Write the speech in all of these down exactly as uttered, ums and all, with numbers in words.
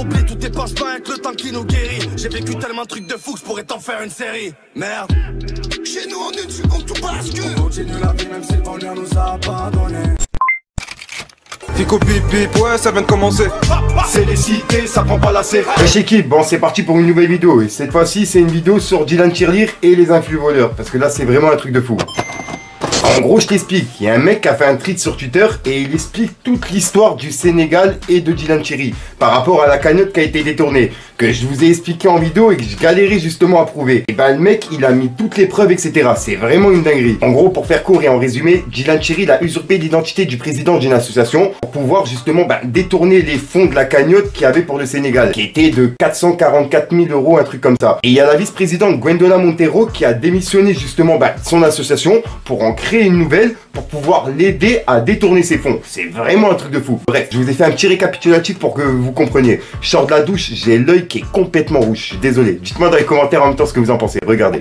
oublie tout tes passe-pas avec le temps qui nous guérit. J'ai vécu tellement de trucs de fou que je pourrais t'en faire une série. Merde. Chez nous en une seconde tout bascule. On continue la vie même si le bonheur nous a abandonnés. Fico bip bip, ouais ça vient de commencer. C'est les cités, ça prend pas la serre. Wesh équipe, bon c'est parti pour une nouvelle vidéo. Et cette fois-ci c'est une vidéo sur Dylan Tirelire et les influx voleurs. Parce que là c'est vraiment un truc de fou. En gros je t'explique, il y a un mec qui a fait un tweet sur Twitter et il explique toute l'histoire du Sénégal et de Dylan Tirelire par rapport à la cagnotte qui a été détournée, que je vous ai expliqué en vidéo et que je galérais justement à prouver. Et ben le mec il a mis toutes les preuves, et cetera. C'est vraiment une dinguerie. En gros, pour faire court et en résumé, Dylan Tirelire a usurpé l'identité du président d'une association pour pouvoir justement ben, détourner les fonds de la cagnotte qu'il y avait pour le Sénégal, qui était de quatre cent quarante-quatre mille euros, un truc comme ça. Et il y a la vice-présidente Gwendola Montero qui a démissionné justement ben, de son association pour en créer une nouvelle pour pouvoir l'aider à détourner ses fonds. C'est vraiment un truc de fou. Bref, je vous ai fait un petit récapitulatif pour que vous compreniez. Je sors de la douche, j'ai l'œil qui est complètement rouge. Je suis désolé. Dites-moi dans les commentaires en même temps ce que vous en pensez. Regardez.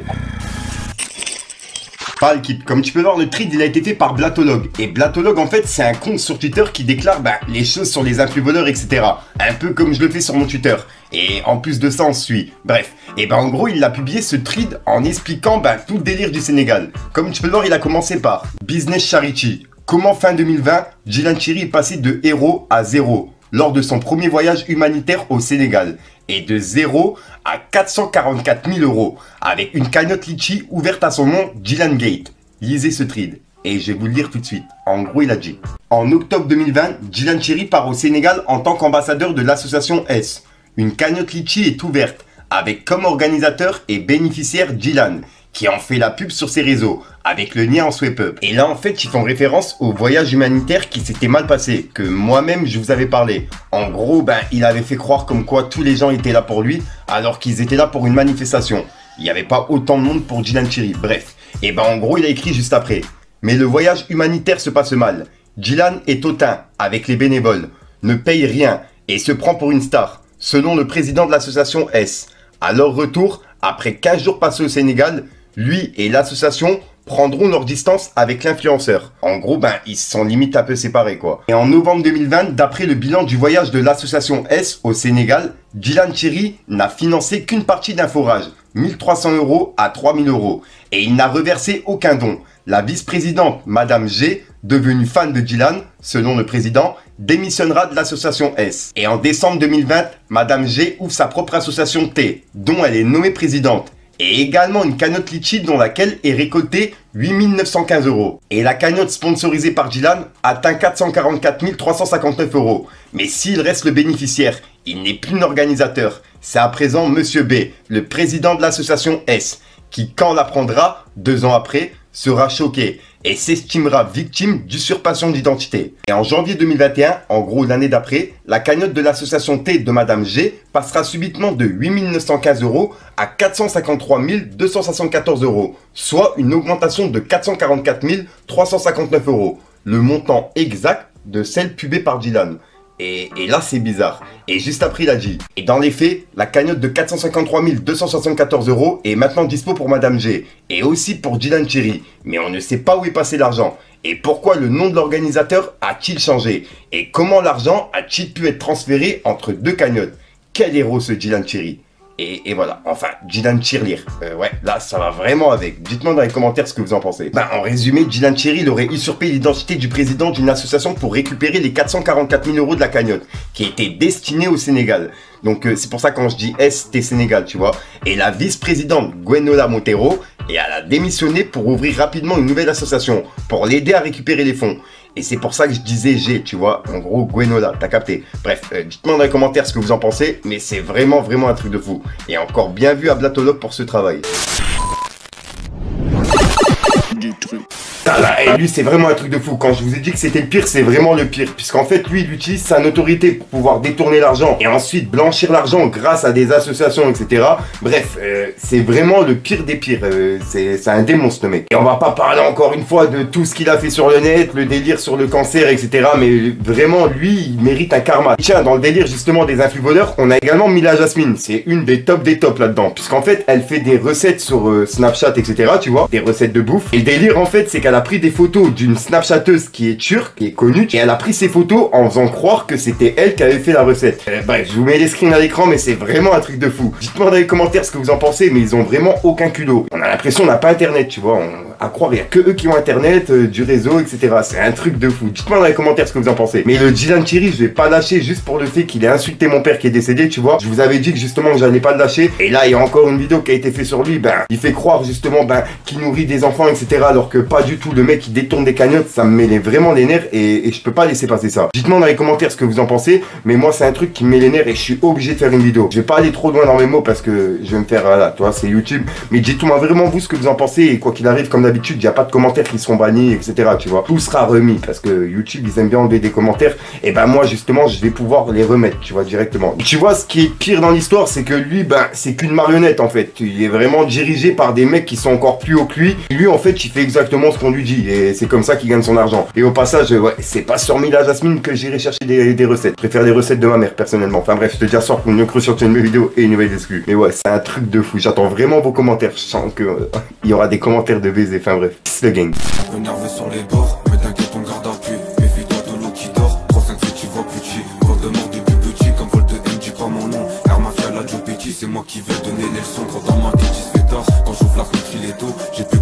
Pas l'équipe. Comme tu peux voir, le tweet il a été fait par Blatologue. Et Blatologue en fait c'est un compte sur Twitter qui déclare bah, les choses sur les influx voleurs, et cetera. Un peu comme je le fais sur mon Twitter. Et en plus de ça on suit. Bref. Et ben bah, en gros il a publié ce tweet en expliquant bah, tout le délire du Sénégal. Comme tu peux le voir, il a commencé par Business Charity. Comment fin deux mille vingt, Dylan Tirelire est passé de héros à zéro lors de son premier voyage humanitaire au Sénégal. Et de zéro à quatre cent quarante-quatre mille euros, avec une cagnotte litchi ouverte à son nom, Dylan Gate. Lisez ce thread, et je vais vous le lire tout de suite. En gros, il a dit: en octobre deux mille vingt, Dylan Tirelire part au Sénégal en tant qu'ambassadeur de l'association S. Une cagnotte litchi est ouverte, avec comme organisateur et bénéficiaire Dylan, qui en fait la pub sur ses réseaux, avec le lien en swipe up. Et là, en fait, ils font référence au voyage humanitaire qui s'était mal passé, que moi-même, je vous avais parlé. En gros, ben, il avait fait croire comme quoi tous les gens étaient là pour lui, alors qu'ils étaient là pour une manifestation. Il n'y avait pas autant de monde pour Dylan Tirelire, bref. Et ben, en gros, il a écrit juste après: mais le voyage humanitaire se passe mal. Dylan est hautain avec les bénévoles, ne paye rien et se prend pour une star, selon le président de l'association S. À leur retour, après quinze jours passés au Sénégal, lui et l'association prendront leur distance avec l'influenceur. En gros, ben, ils se sont limite un peu séparés, quoi. Et en novembre deux mille vingt, d'après le bilan du voyage de l'association S au Sénégal, Dylan Tirelire n'a financé qu'une partie d'un forage, mille trois cents euros à trois mille euros. Et il n'a reversé aucun don. La vice-présidente, Madame G, devenue fan de Dylan, selon le président, démissionnera de l'association S. Et en décembre deux mille vingt, Madame G ouvre sa propre association T, dont elle est nommée présidente. Et également une cagnotte litchi dans laquelle est récolté huit mille neuf cent quinze euros. Et la cagnotte sponsorisée par Dylan atteint quatre cent quarante-quatre mille trois cent cinquante-neuf euros. Mais s'il reste le bénéficiaire, il n'est plus l'organisateur. C'est à présent Monsieur B, le président de l'association S, qui quand l'apprendra, deux ans après, sera choqué et s'estimera victime d'usurpation d'identité. Et en janvier deux mille vingt et un, en gros l'année d'après, la cagnotte de l'association T de Madame G passera subitement de huit mille neuf cent quinze euros à quatre cent cinquante-trois mille deux cent soixante-quatorze euros, soit une augmentation de quatre cent quarante-quatre mille trois cent cinquante-neuf euros, le montant exact de celle pubée par Dylan. Et, et là c'est bizarre. Et juste après il a dit: et dans les faits, la cagnotte de quatre cent cinquante-trois mille deux cent soixante-quatorze euros est maintenant dispo pour Madame G. Et aussi pour Dylan Tirelire. Mais on ne sait pas où est passé l'argent. Et pourquoi le nom de l'organisateur a-t-il changé? Et comment l'argent a-t-il pu être transféré entre deux cagnottes? Quel héros ce Dylan Tirelire. Et, et voilà, enfin, Dylan Tirelire. Euh, ouais, là, ça va vraiment avec. Dites-moi dans les commentaires ce que vous en pensez. Ben, en résumé, Dylan Tirelire aurait usurpé l'identité du président d'une association pour récupérer les quatre cent quarante-quatre mille euros de la cagnotte, qui était destinée au Sénégal. Donc, euh, c'est pour ça quand je dis S, c'était Sénégal, tu vois. Et la vice-présidente Gwendola Montero, et elle a démissionné pour ouvrir rapidement une nouvelle association, pour l'aider à récupérer les fonds. Et c'est pour ça que je disais G, tu vois, en gros Gwendola, t'as capté. Bref, euh, dites-moi dans les commentaires ce que vous en pensez, mais c'est vraiment vraiment un truc de fou. Et encore bien vu à Blatologue pour ce travail. Ah là, et lui c'est vraiment un truc de fou. Quand je vous ai dit que c'était le pire, c'est vraiment le pire. Puisqu'en fait lui il utilise sa notoriété pour pouvoir détourner l'argent et ensuite blanchir l'argent grâce à des associations, et cetera. Bref, euh, c'est vraiment le pire des pires. euh, C'est un démon ce mec. Et on va pas parler encore une fois de tout ce qu'il a fait sur le net, le délire sur le cancer, et cetera. Mais vraiment lui il mérite un karma. Tiens, dans le délire justement des influx voleurs, on a également Mila Jasmine. C'est une des tops des tops là-dedans. Puisqu'en fait elle fait des recettes sur euh, Snapchat, et cetera. Tu vois, des recettes de bouffe. Et le délire en fait c'est qu'elle a pris des photos photos d'une snapchatteuse qui est turque, qui est connue, et elle a pris ces photos en faisant croire que c'était elle qui avait fait la recette. Euh, bref, je vous mets les screens à l'écran, mais c'est vraiment un truc de fou. Dites-moi dans les commentaires ce que vous en pensez, mais ils ont vraiment aucun culot. On a l'impression qu'on n'a pas internet, tu vois. On... à croire, il n'y a que eux qui ont internet, euh, du réseau, et cetera. C'est un truc de fou. Dites-moi dans les commentaires ce que vous en pensez. Mais le Dylan Thierry, je vais pas lâcher juste pour le fait qu'il ait insulté mon père qui est décédé, tu vois. Je vous avais dit que justement que j'allais pas le lâcher. Et là, il y a encore une vidéo qui a été faite sur lui. Ben, il fait croire justement ben, qu'il nourrit des enfants, et cetera. Alors que pas du tout. Le mec, il détourne des cagnottes. Ça me met les, vraiment les nerfs et, et je peux pas laisser passer ça. Dites-moi dans les commentaires ce que vous en pensez. Mais moi, c'est un truc qui me met les nerfs et je suis obligé de faire une vidéo. Je vais pas aller trop loin dans mes mots parce que je vais me faire, voilà, tu vois, c'est YouTube. Mais dites-moi vraiment vous ce que vous en pensez. Et quoi qu'il arrive, comme d'habitude, il n'y a pas de commentaires qui seront bannis, et cetera. Tu vois, tout sera remis parce que YouTube, ils aiment bien enlever des commentaires. Et ben moi, justement, je vais pouvoir les remettre, tu vois, directement. Tu vois, ce qui est pire dans l'histoire, c'est que lui, ben, c'est qu'une marionnette en fait. Il est vraiment dirigé par des mecs qui sont encore plus haut que lui. Lui, en fait, il fait exactement ce qu'on lui dit et c'est comme ça qu'il gagne son argent. Et au passage, ouais, c'est pas sur Mila Jasmine que j'irai chercher des, des recettes. Je préfère des recettes de ma mère personnellement. Enfin bref, je te dis à soir pour une nouvelle sur une nouvelle vidéo et une nouvelle exclue. Mais ouais, c'est un truc de fou. J'attends vraiment vos commentaires. Je sens que euh, il y aura des commentaires de baiser. Enfin bref, c'est le gang. Énervé sur les bords, mais t'inquiète, on garde appui. Méfie-toi de l'eau qui dort. trois cinq si tu vois plus petit. Vol de mort depuis petit, comme vol de M, dis pas mon nom. Air Mafia, la Joe Petit, c'est moi qui vais donner les leçons. Quand dans ma tête, il se fait tard. Quand j'ouvre la fenêtre, il est tôt. J'ai